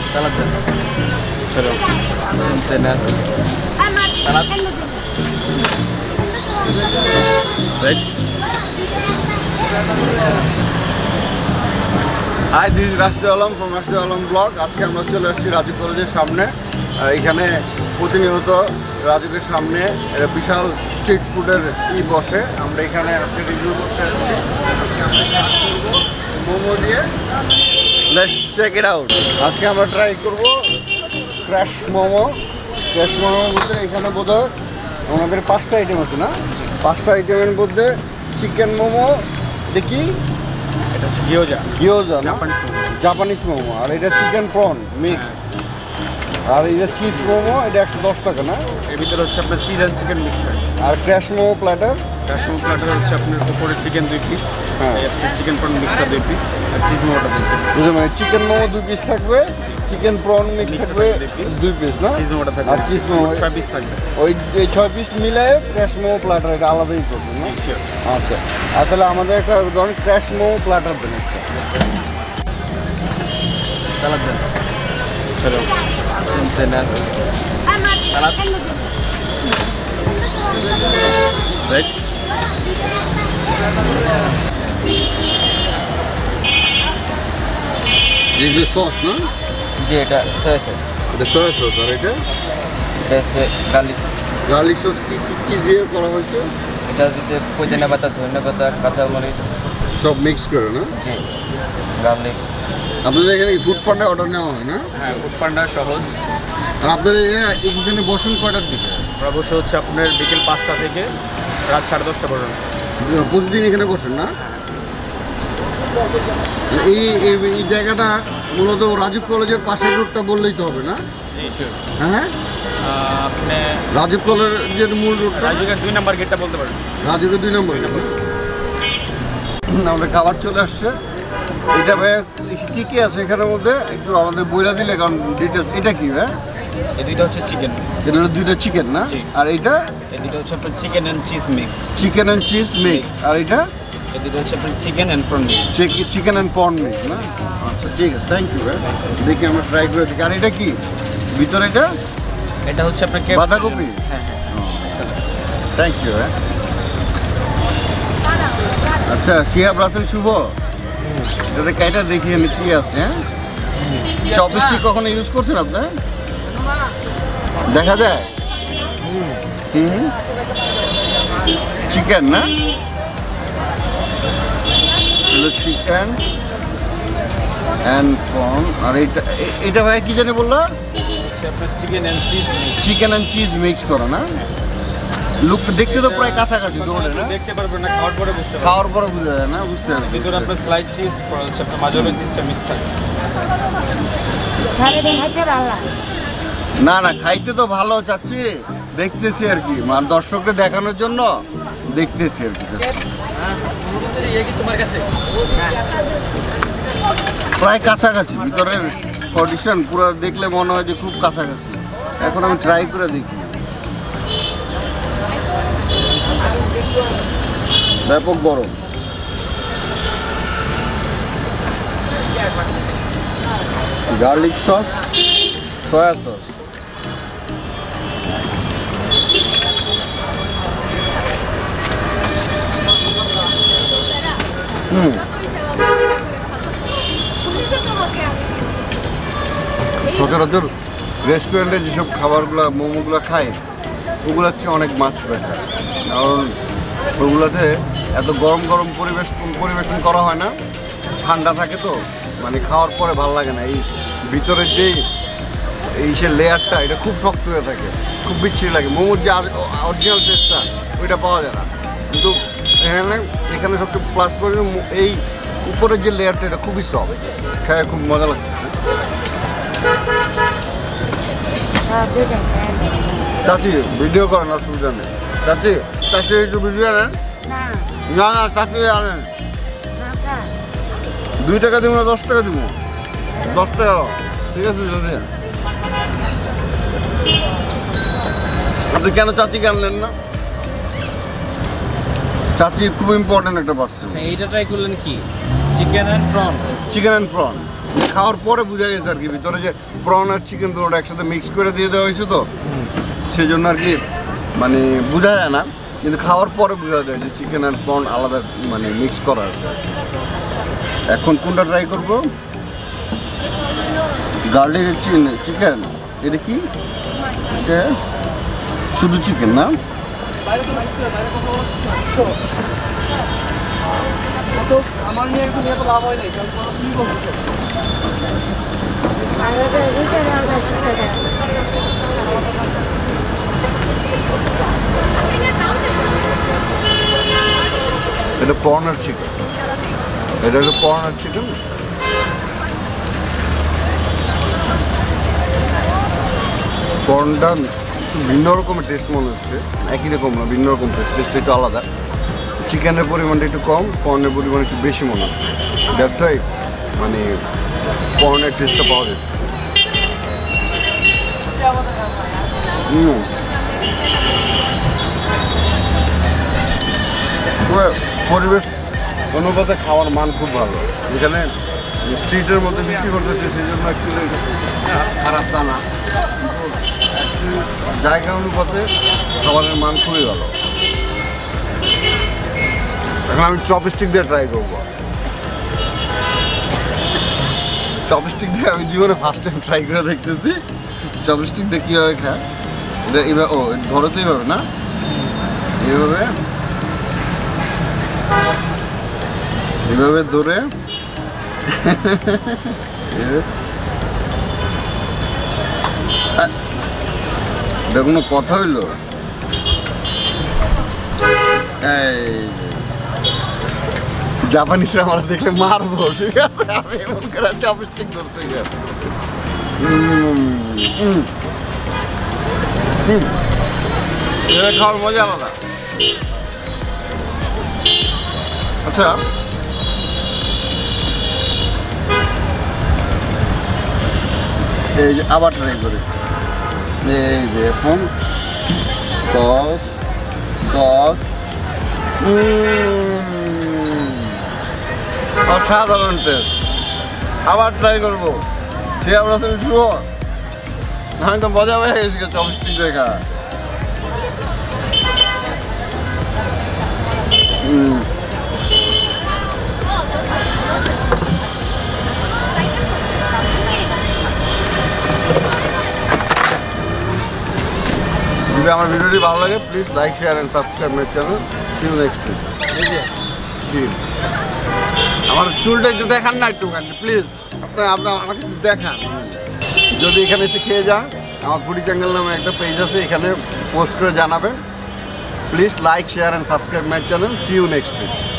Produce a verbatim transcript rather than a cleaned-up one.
Salad din. Sure. Salad. Salad. Right. Hi, this is Rashid Alam from Rashid Alam Blog. আজকে আমরা চলে আসছি রাজু কলেজের সামনে। আর এখানে প্রতিনিয়ত রাজুকের সামনে একটা বিশাল স্ট্রিট ফুডের ই বসে। আমরা এখানে আজকে রিভিউ করতে আসছি। আজকে আমরা ট্রাই করবো মোমো দিয়ে। Let's check it out. আজকে আমরা ট্রাই করব ক্র্যাশ মোমো। ক্র্যাশ মোমো বলতে এখানে বোধহয় আমাদের পাঁচটা আইটেম আছে না? পাঁচটা আইটেমের মধ্যে চিকেন মোমো দেখি, এটা হচ্ছে গিয়োজা। গিয়োজা না? জাপানিজ মোমো। জাপানিজ মোমো। আর এটা চিকেন প্রন মিক্স। আর এই যে চিজ মোমো, এটা একশো দশ টাকা না? এর ভিতরে হচ্ছে আপনার চিজ অ্যান্ড চিকেন মিক্স থাকে। আর crash momo platter, crash momo platter হচ্ছে আপনার উপরে চিকেন দুই পিস, হ্যাঁ, চিকেন প্রন মিক্সটা দুই পিস, আর চিজ মোমোটা দুই পিস। বুঝলেন? মানে চিকেন মোমো দুই পিস থাকবে, চিকেন প্রন মিক্স থাকবে দুই পিস না? চিজ মোমোটা থাকবে আর চিজ মোমো ছয় পিস থাকবে। ওই এই ছয় পিস মিলে ক্র্যাশ মোমো প্ল্যাটার এটা আলাদাই করবে না? আচ্ছা, আর তাহলে আমাদের একটা ধরুন ক্র্যাশ মোমো প্ল্যাটার দেন একটা। Salad din. Sure. Salad. Salad. Right. এগুলো সস না? জি, এটা সয়া সস। এটা সয়া সস। আর এটা এটা হচ্ছে গার্লিক। গার্লিক সস কি কি কি দিয়ে করা হয়েছে? এটা দিতে পুদিনা পাতা, ধনিয়া পাতা, কাঁচামরিচ সব মিক্স করে না? জি, গার্লিক। আপনাদের এখানে ফুড পান্ডা অর্ডার নেওয়া হয় না? হ্যাঁ, ফুড পান্ডা সহজ। আর আপনারা এখানে বসেন কয়টার দিকে? অবশ্য হচ্ছে আপনার বিকেল পাঁচটা থেকে রাত সাড়ে দশটা পর্যন্ত। প্রতিদিন এখানে বসেন না? এই এই জায়গাটা মূলত রাজু কলেজের পাশের রোডটা বললেই তো হবে না? হ্যাঁ, আপনি রাজু কলেজের মূল রোডটা, রাজুকের দুই নম্বর গেটটা বলতে পারেন। রাজুকের দুই নম্বর। আমাদের খাবার চলে আসছে। এটা ভাই কী কী আছে এখানের মধ্যে একটু আমাদের বইলা দিলে, কারণ ডিটেলস। এটা কি ভাই? এই দুইটা হচ্ছে চিকেন। এটা হলো দুইটা চিকেন না? আর এইটা এই দুইটা হচ্ছে আপনার chicken and cheese mix. Chicken and cheese mix. আর এটা এই দুইটা হচ্ছে আপনার chicken and prawn mix. Chicken and prawn mix না? আচ্ছা, ঠিক আছে, থ্যাংক ইউ ভাই। দেখি আমরা ট্রাই করে দেখি। আর এটা কি ভিতরে? এটা এটা হচ্ছে আপনার বাঁধাকপি। হ্যাঁ হ্যাঁ, থ্যাংক ইউ ভাই। আচ্ছা, শিহাব রাসেল শুভ, এটা কাইটা দেখি আমি কি আছে। হ্যাঁ, চপস্টিক কখনো ইউজ করছেন আপনি? দেখা যায়। হুম, চিকেন না? Chicken and prawn. আর এটা এটা ভাই কি জানি বললো? আপনার chicken and cheese mix. Chicken and cheese mix করা না? লুক দেখতে তো প্রায় কাছাকাছি দৌড়ে না? দেখতে পারবেন না, খাওয়ার পরে বুঝতে পারবেন। খাওয়ার পরে বুঝা যায় না? বুঝতে পারছি। ভিতরে আপনার স্লাইস চিজ, হচ্ছে আপনার মাজরেলা চিজটা মিক্স থাকে। না না, খাইতে তো ভালো চাচ্ছি, দেখতেছি আর কি, মানে দর্শককে দেখানোর জন্য দেখতেছি আর কি। প্রায় কাছাকাছি, ভিতরের কন্ডিশন পুরো দেখলে মনে হয় যে খুব কাছাকাছি। এখন আমি ট্রাই করে দেখি। ব্যাপক গরম। Garlic sauce, soya sauce. হুম, সচরাচর রেস্টুরেন্টে যেসব খাবারগুলো মোমোগুলো খাই ওগুলোর চেয়ে অনেক মাছ বেটার, কারণ ওগুলোতে এত গরম গরম পরিবেশ পরিবেশন করা হয় না, ঠান্ডা থাকে তো, মানে খাওয়ার পরে ভালো লাগে না। এই ভিতরের যে এই সে লেয়ারটা, এটা খুব শক্ত হয়ে থাকে, খুব বিচ্ছিরি লাগে। মোমোর যে অরিজিনাল টেস্টটা ওইটা পাওয়া যায় না। কিন্তু এখানে এখানে সবচেয়ে প্লাস পয়েন্ট এই উপরের যে লেয়ারটা, এটা খুবই সফট, খেয়ে খুব মজা লাগে। চাচি ভিডিও করেন, অসুবিধা নেই। চাচি চাচি একটু ভিডিও আনেন। না না চাচি আনেন। দুই টাকা দিব না দশ টাকা দিব? দশ টাকা ঠিক আছে। চাচি আপনি কেন চাচিকে আনলেন না? চাচি খুব ইম্পর্টেন্ট একটা পার্সন। এইটা ট্রাই করলেন কি? Chicken and prawn. Chicken and prawn খাওয়ার পরে বোঝা গেছে আর কি ভিতরে যে প্রন আর চিকেন তো ওটা একসাথে মিক্স করে দিয়ে দেওয়া হয়েছে তো সেই জন্য আর কি মানে বোঝা যায় না, কিন্তু খাওয়ার পরে বোঝা যায় যে চিকেন আর প্রন আলাদা মানে মিক্স করা আছে। এখন কোনটা ট্রাই করবো? Garlic chicken. এটা কি? এটা শুধু চিকেন না? আমার নিয়ে একটু নিয়ে তো লাভ হয় নাই। এটা কর্নার চিকেন, এটা হলো কর্নার চিকেন। কর্নটা ভিন্ন রকমের টেস্ট মনে হচ্ছে, একই রকম না, ভিন্ন রকম টেস্ট, টেস্ট একটু আলাদা। চিকেনের পরিমাণটা একটু কম, কর্নের পরিমাণ একটু বেশি মনে হচ্ছে। দ্যাটস ওয়াই মানে কর্নের টেস্টটা পাওয়া যায়। হুম পরিবেশ অনুপাতে খাওয়ার মান খুব ভালো। এখানে স্ট্রিটের মধ্যে বিক্রি করতেছে সেই জন্য অ্যাকচুয়ালি খারাপ তা না, জায়গা অনুপাতে খাবারের মান খুবই ভালো। এখন আমি চপস্টিক দিয়ে ট্রাই করবো। চপস্টিক দিয়ে আমি জীবনে ফার্স্ট টাইম ট্রাই করে দেখতেছি চপস্টিক দিয়ে কীভাবে খায়। এটা এবার ও ধরো তো এইভাবে না, এইভাবে এভাবে ধরে এটা কোনো কথা হইল? জাপানিসরা আমরা দেখলে মারবো, ঠিক আছে? আমি এমন করে চপস্টিক ধরতে গেলাম। এটা খাওয়ার মজা আলাদা। আচ্ছা, এই যে আবার ট্রাই করি। এই যে এখন সস সস অসাধারণ টেস্ট। আবার ট্রাই করবো। সে আমরা তুমি শুভ, আমি তো মজা হয়ে গেছি চপস্টিক দেখা। হুম যদি আমার ভিডিওটি ভালো লাগে please like share and subscribe my channel. See you next week. আমার চুলটা একটু দেখান না একটুখানি প্লিজ, আপনার আপনার আমাকে একটু দেখান। যদি এখানে এসে খেয়ে যান, আমার ফুডি চ্যানেল নামে একটা পেজ আছে, এখানে পোস্ট করে জানাবেন। Please like share and subscribe my channel. See you next week.